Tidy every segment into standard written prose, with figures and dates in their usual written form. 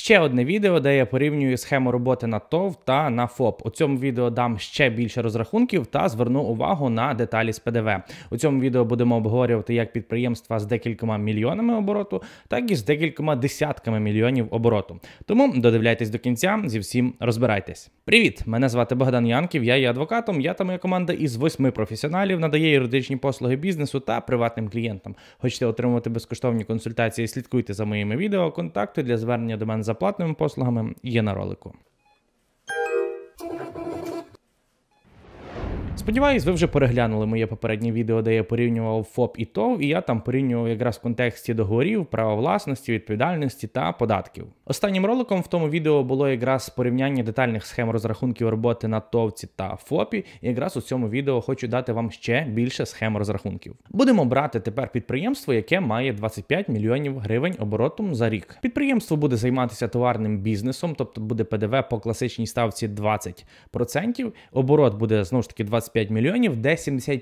Ще одне відео, де я порівнюю схему роботи на ТОВ та на ФОП. У цьому відео дам ще більше розрахунків та зверну увагу на деталі з ПДВ. У цьому відео будемо обговорювати як підприємства з декількома мільйонами обороту, так і з декількома десятками мільйонів обороту. Тому додивляйтесь до кінця, зі всім розбирайтесь. Привіт! Мене звати Богдан Янків, я є адвокатом, я та моя команда із 8 професіоналів надає юридичні послуги бізнесу та приватним клієнтам. Хочете отримувати безкоштовні консультації, слідкуйте за моїми відео, контакти для звернення до мене за платними послугами є на ролику. Сподіваюсь, ви вже переглянули моє попереднє відео, де я порівнював ФОП і ТОВ, і я там порівнював якраз в контексті договорів, права власності, відповідальності та податків. Останнім роликом в тому відео було якраз порівняння детальних схем розрахунків роботи на ТОВці та ФОПі, і якраз у цьому відео хочу дати вам ще більше схем розрахунків. Будемо брати тепер підприємство, яке має 25 мільйонів гривень оборотом за рік. Підприємство буде займатися товарним бізнесом, тобто буде ПДВ по класичній ставці 20%, оборот буде знову ж таки 25 мільйонів, де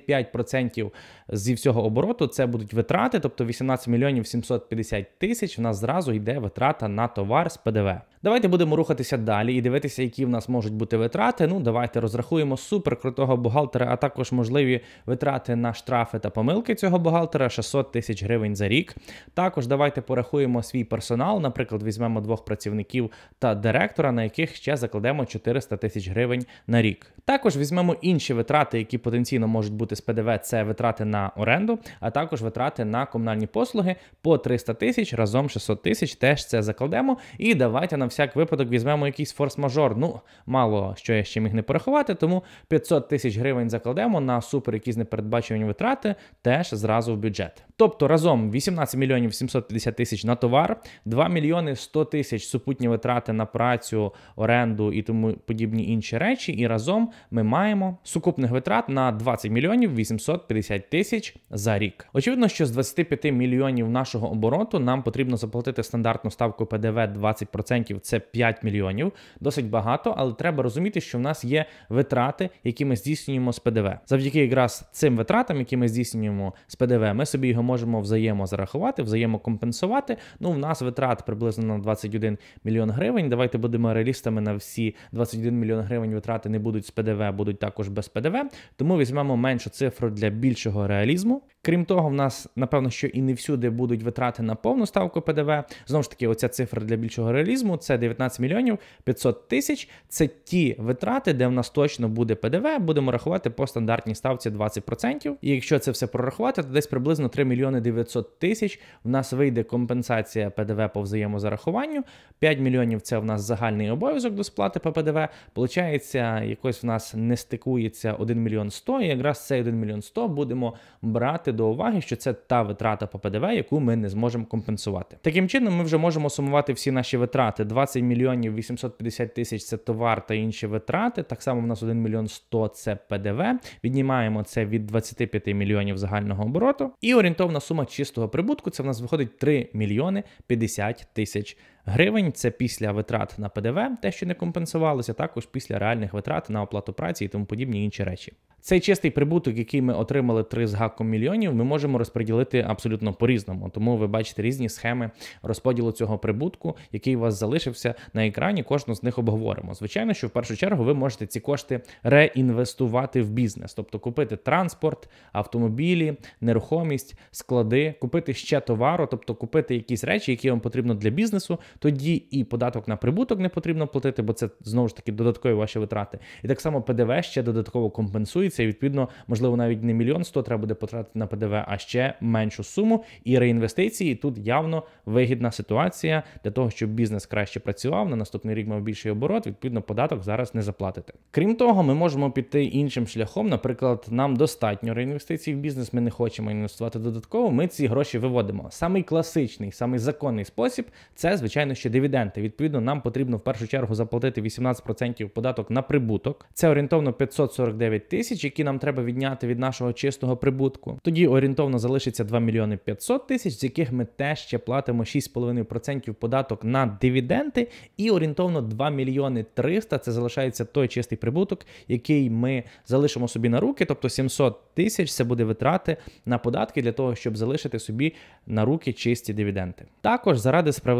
75% зі всього обороту це будуть витрати, тобто 18 мільйонів 750 тисяч в нас зразу йде витрата на товар з ПДВ. Давайте будемо рухатися далі і дивитися, які в нас можуть бути витрати. Давайте розрахуємо суперкрутого бухгалтера, а також можливі витрати на штрафи та помилки цього бухгалтера 600 тисяч гривень за рік. Також давайте порахуємо свій персонал, наприклад, візьмемо 2 працівників та директора, на яких ще закладемо 400 тисяч гривень на рік. Також візьмемо інші витрати, які потенційно можуть бути з ПДВ, це витрати на оренду, а також витрати на комунальні послуги по 300 тисяч, разом 600 тисяч, теж це закладемо. І давайте на всяк випадок візьмемо якийсь форс-мажор. Мало що я ще міг не порахувати, тому 500 тисяч гривень закладемо на супер якісь непередбачувані витрати, теж зразу в бюджет. Тобто разом 18 мільйонів 750 тисяч на товар, 2 мільйони 100 тисяч супутні витрати на працю, оренду і тому подібні інші речі. І разом ми маємо сукупних витрат на 20 мільйонів 850 тисяч за рік. Очевидно, що з 25 мільйонів нашого обороту нам потрібно заплатити стандартну ставку ПДВ 20%, це 5 мільйонів. Досить багато, але треба розуміти, що в нас є витрати, які ми здійснюємо з ПДВ. Завдяки якраз цим витратам, які ми здійснюємо з ПДВ, ми собі його можемо взаємозарахувати, взаємокомпенсувати. В нас витрат приблизно на 21 мільйон гривень. Давайте будемо реалістами, на всі 21 мільйон гривень витрати не будуть з ПДВ, будуть також без ПДВ. Тому візьмемо меншу цифру для більшого реалізму. Крім того, в нас, напевно, що і не всюди будуть витрати на повну ставку ПДВ. Знову ж таки, оця цифра для більшого реалізму – це 19 мільйонів 500 тисяч. Це ті витрати, де в нас точно буде ПДВ, будемо рахувати по стандартній ставці 20%. І якщо це все прорахувати, то десь приблизно 3 мільйони 900 тисяч в нас вийде компенсація ПДВ по взаємозарахуванню. 5 мільйонів – це в нас загальний обов'язок до сплати по ПДВ. Получається, якось в нас не стикується 1 мільйон 100, і якраз цей 1 мільйон 100 будемо брати до уваги, що це та витрата по ПДВ, яку ми не зможемо компенсувати. Таким чином, ми вже можемо сумувати всі наші витрати. 20 мільйонів 850 тисяч – це товар та інші витрати. Так само в нас 1 мільйон 100 – це ПДВ. Віднімаємо це від 25 мільйонів загального обороту. І орієнтовна сума чистого прибутку – це в нас виходить 3 мільйони 50 тисяч гривень. Це після витрат на ПДВ, те, що не компенсувалося, також після реальних витрат на оплату праці і тому подібні інші речі. Цей чистий прибуток, який ми отримали 3 з гаком мільйонів, ми можемо розподілити абсолютно по-різному. Тому ви бачите різні схеми розподілу цього прибутку, який у вас залишився на екрані, кожну з них обговоримо. Звичайно, що в першу чергу ви можете ці кошти реінвестувати в бізнес, тобто купити транспорт, автомобілі, нерухомість, склади, купити ще товару, тобто купити якісь речі, які вам потрібно для бізнесу, тоді і податок на прибуток не потрібно платити, бо це знову ж таки додаткові ваші витрати. І так само ПДВ ще додатково компенсується, і відповідно, можливо, навіть не 1 мільйон 100 треба буде потратити на ПДВ, а ще меншу суму. І реінвестиції тут явно вигідна ситуація для того, щоб бізнес краще працював, на наступний рік мав більший оборот, відповідно, податок зараз не заплатите. Крім того, ми можемо піти іншим шляхом, наприклад, нам достатньо реінвестицій в бізнес, ми не хочемо інвестувати додатково, ми ці гроші виводимо. Самий класичний, самий законний спосіб – це, звичайно, ще дивіденди. Відповідно, нам потрібно в першу чергу заплатити 18% податок на прибуток. Це орієнтовно 549 тисяч, які нам треба відняти від нашого чистого прибутку. Тоді орієнтовно залишиться 2 мільйони 500 тисяч, з яких ми теж ще платимо 6,5% податок на дивіденди, і орієнтовно 2 мільйони 300 – це залишається той чистий прибуток, який ми залишимо собі на руки, тобто 700 тисяч – це буде витрати на податки для того, щоб залишити собі на руки чисті дивіденди. Також заради справедливості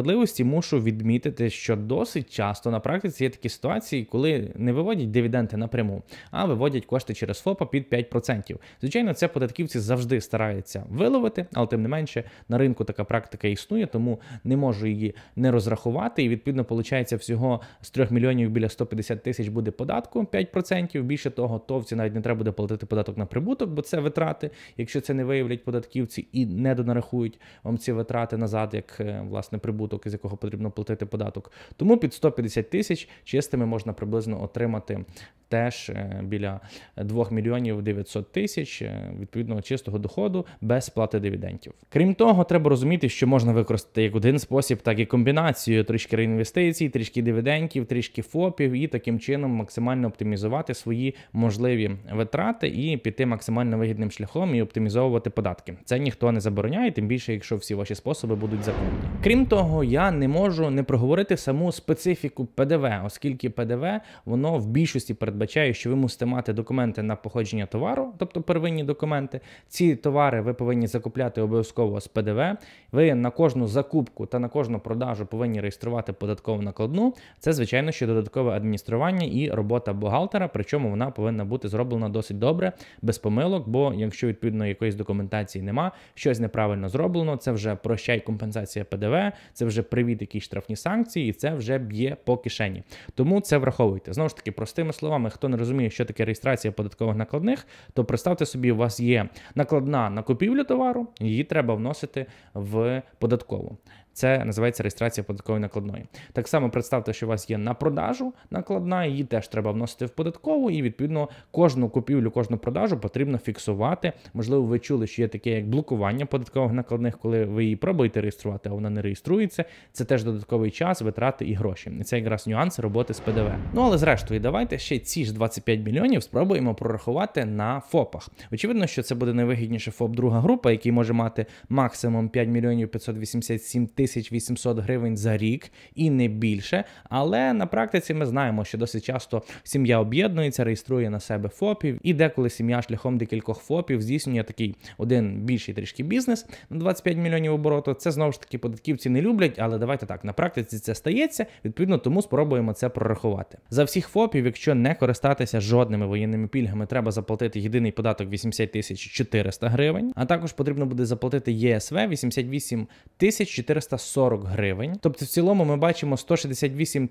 мушу відмітити, що досить часто на практиці є такі ситуації, коли не виводять дивіденди напряму, а виводять кошти через ФОПа під 5%. Звичайно, це податківці завжди стараються виловити, але тим не менше на ринку така практика існує, тому не можу її не розрахувати. І відповідно, виходить, всього з 3 мільйонів біля 150 тисяч буде податку 5%. Більше того, товці навіть не треба буде платити податок на прибуток, бо це витрати, якщо це не виявлять податківці і не донарахують вам ці витрати назад, як, власне, прибуток, із якого потрібно платити податок. Тому під 150 тисяч чистими можна приблизно отримати теж біля 2 мільйонів 900 тисяч відповідного чистого доходу без сплати дивідендів. Крім того, треба розуміти, що можна використати як один спосіб, так і комбінацію: трішки реінвестицій, трішки дивідендів, трішки ФОПів, і таким чином максимально оптимізувати свої можливі витрати і піти максимально вигідним шляхом і оптимізовувати податки. Це ніхто не забороняє, тим більше, якщо всі ваші способи будуть законні. Крім того, я не можу не проговорити саму специфіку ПДВ, оскільки ПДВ, воно в більшості передбачає, що ви мусите мати документи на походження товару, тобто первинні документи. Ці товари ви повинні закупляти обов'язково з ПДВ. Ви на кожну закупку та на кожну продажу повинні реєструвати податкову накладну. Це, звичайно, що додаткове адміністрування і робота бухгалтера, причому вона повинна бути зроблена досить добре, без помилок, бо якщо відповідно якоїсь документації нема, щось неправильно зроблено, це вже прощай компенсація ПДВ, це вже привіт якісь штрафні санкції, і це вже б'є по кишені. Тому це враховуйте. Знову ж таки, простими словами, хто не розуміє, що таке реєстрація податкових накладних, то представте собі, у вас є накладна на купівлю товару, її треба вносити в податкову. Це називається реєстрація податкової накладної. Так само представте, що у вас є на продажу накладна, її теж треба вносити в податкову, і відповідно кожну купівлю, кожну продажу потрібно фіксувати. Можливо, ви чули, що є таке як блокування податкових накладних, коли ви її пробуєте реєструвати, а вона не реєструється. Це теж додатковий час, витрати і гроші. І це якраз нюанси роботи з ПДВ. Ну, але зрештою, давайте ще ці ж 25 мільйонів спробуємо прорахувати на ФОПах. Очевидно, що це буде найвигідніше ФОП друга група, який може мати максимум 5 мільйонів 587 тисяч 800 гривень за рік і не більше, але на практиці ми знаємо, що досить часто сім'я об'єднується, реєструє на себе ФОПів, і деколи сім'я шляхом декількох ФОПів здійснює такий один більший трішки бізнес на 25 мільйонів обороту. Це знову ж таки податківці не люблять, але давайте так, на практиці це стається, відповідно тому спробуємо це прорахувати. За всіх ФОПів, якщо не користатися жодними воєнними пільгами, треба заплатити єдиний податок 80 400 гривень, а також потрібно буде заплатити ЄСВ 88 440 гривень. Тобто в цілому ми бачимо 168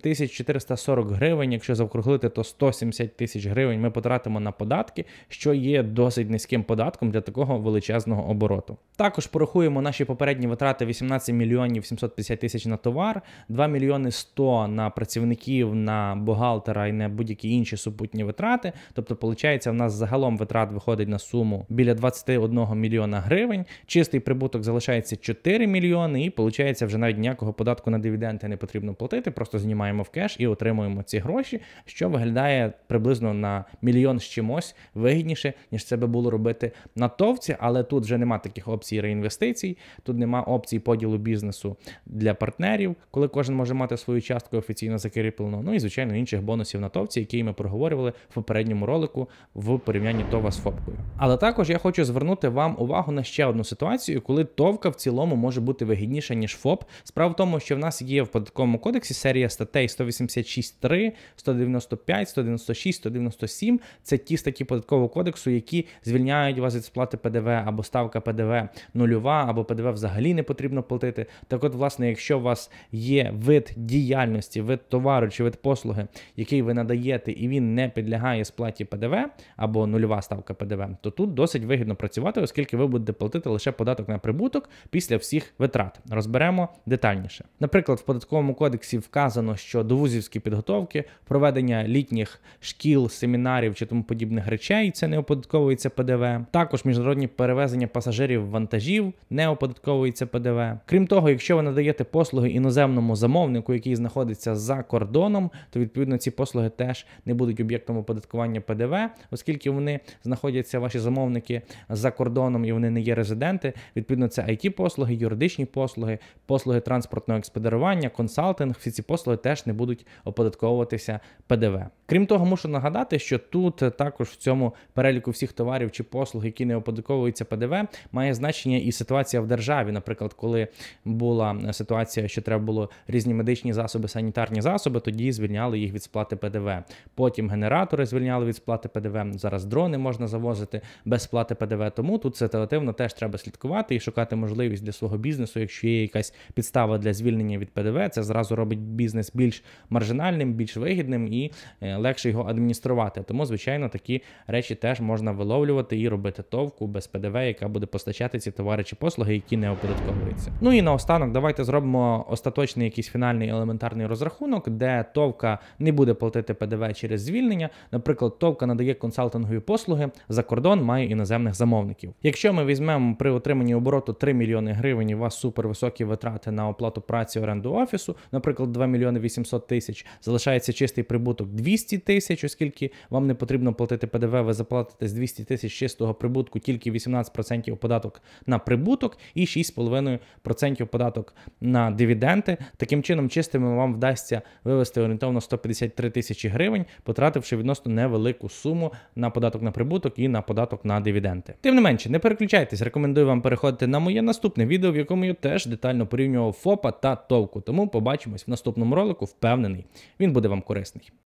440 гривень, якщо заокруглити, то 170 тисяч гривень ми потратимо на податки, що є досить низьким податком для такого величезного обороту. Також порахуємо наші попередні витрати: 18 мільйонів 750 тисяч на товар, 2 мільйони 100 на працівників, на бухгалтера і на будь-які інші супутні витрати. Тобто, виходить, в нас загалом витрат виходить на суму біля 21 мільйона гривень. Чистий прибуток залишається 4 мільйони і, виходить, вже навіть ніякого податку на дивіденди не потрібно платити, просто знімаємо в кеш і отримуємо ці гроші, що виглядає приблизно на мільйон з чимось вигідніше, ніж це би було робити на товці, але тут вже нема таких опцій реінвестицій, тут нема опцій поділу бізнесу для партнерів, коли кожен може мати свою частку офіційно закріплену, ну і, звичайно, інших бонусів на товці, які ми проговорювали в попередньому ролику в порівнянні ТОВа з ФОПкою. Але також я хочу звернути вам увагу на ще одну ситуацію, коли ТОВка в цілому може бути вигідніша, ніж ФОП. Справа в тому, що в нас є в податковому кодексі серія статей 186.3, 195, 196, 197. Це ті статті податкового кодексу, які звільняють вас від сплати ПДВ, або ставка ПДВ нульова, або ПДВ взагалі не потрібно платити. Так от, власне, якщо у вас є вид діяльності, вид товару чи вид послуги, який ви надаєте, і він не підлягає сплаті ПДВ, або нульова ставка ПДВ, то тут досить вигідно працювати, оскільки ви будете платити лише податок на прибуток після всіх витрат. Розберемо детальніше. Наприклад, в податковому кодексі вказано, що до вузівської підготовки, проведення літніх шкіл, семінарів чи тому подібних речей, це не оподатковується ПДВ. Також міжнародні перевезення пасажирів, вантажів не оподатковується ПДВ. Крім того, якщо ви надаєте послуги іноземному замовнику, який знаходиться за кордоном, то відповідно ці послуги теж не будуть об'єктом оподаткування ПДВ, оскільки вони знаходяться, ваші замовники, за кордоном і вони не є резиденти. Відповідно, це IT-послуги, юридичні послуги, послуги транспортного експедирування, консалтинг, всі ці послуги теж не будуть оподатковуватися ПДВ. Крім того, мушу нагадати, що тут також в цьому переліку всіх товарів чи послуг, які не оподатковуються ПДВ, має значення і ситуація в державі. Наприклад, коли була ситуація, що треба було різні медичні засоби, санітарні засоби, тоді звільняли їх від сплати ПДВ. Потім генератори звільняли від сплати ПДВ, зараз дрони можна завозити без сплати ПДВ, тому тут ситуативно теж треба слідкувати і шукати можливість для свого бізнесу, якщо є якась підстава для звільнення від ПДВ, це зразу робить бізнес більш маржинальним, більш вигідним і легше його адмініструвати. Тому, звичайно, такі речі теж можна виловлювати і робити товку без ПДВ, яка буде постачати ці товари чи послуги, які не оподатковуються. Ну і наостанок давайте зробимо остаточний якийсь фінальний елементарний розрахунок, де товка не буде платити ПДВ через звільнення. Наприклад, товка надає консалтингові послуги, за кордон має іноземних замовників. Якщо ми візьмемо при отриманні обороту 3 мільйони гривень, у вас супервисокі витрати на оплату праці, оренду офісу, наприклад, 2 мільйони 800 тисяч, залишається чистий прибуток 200 тисяч, оскільки вам не потрібно платити ПДВ, ви заплатите з 200 тисяч чистого прибутку тільки 18% податок на прибуток і 6,5% податок на дивіденди. Таким чином, чистими вам вдасться вивести орієнтовно 153 тисячі гривень, потративши відносно невелику суму на податок на прибуток і на податок на дивіденди. Тим не менше, не переключайтесь, рекомендую вам переходити на моє наступне відео, в якому я теж детально порівнював ФОПа та товку. Тому побачимось в наступному ролику, впевнений, він буде вам корисний.